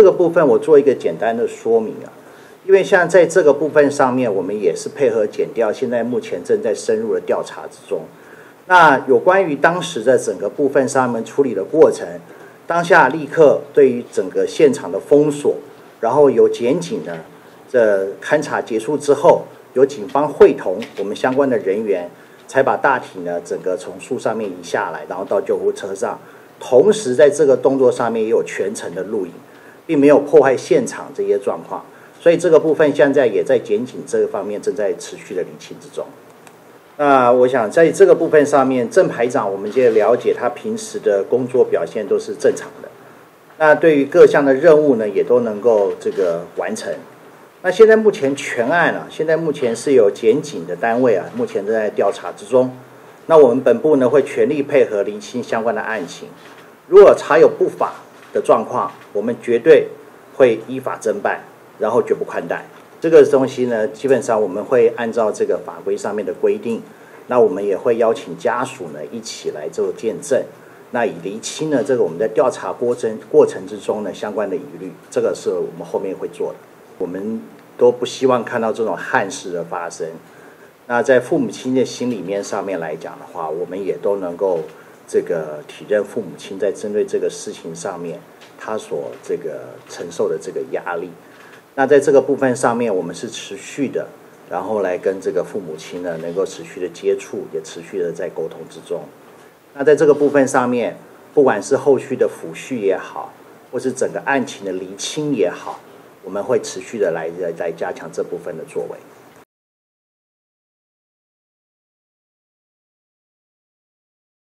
个部分我做一个简单的说明啊，因为像在这个部分上面，我们也是配合检调，现在目前正在深入的调查之中。那有关于当时的整个部分上面处理的过程，当下立刻对于整个现场的封锁，然后由检警呢，这勘查结束之后，由警方会同我们相关的人员，才把大体呢整个从树上面移下来，然后到救护车上。同时在这个动作上面也有全程的录影，并没有破坏现场这些状况。所以这个部分现在也在检警这个方面正在持续的厘清之中。那我想在这个部分上面，郑排长我们就了解他平时的工作表现都是正常的。那对于各项的任务呢，也都能够这个完成。那现在目前全案啊，现在目前是有检警的单位啊，目前正在调查之中。那我们本部呢会全力配合厘清相关的案情，如果查有不法的状况，我们绝对会依法侦办，然后绝不宽待。这个东西呢，基本上我们会按照这个法规上面的规定，那我们也会邀请家属呢一起来做见证，那以厘清呢这个我们在调查过程之中呢相关的疑虑，这个是我们后面会做的。我们都不希望看到这种憾事的发生。那在父母亲的心里面上面来讲的话，我们也都能够这个体认父母亲在针对这个事情上面他所这个承受的这个压力。那在这个部分上面，我们是持续的，然后来跟这个父母亲呢能够持续的接触，也持续的在沟通之中。那在这个部分上面，不管是后续的抚恤也好，或是整个案情的厘清也好，我们会持续的来加强这部分的作为。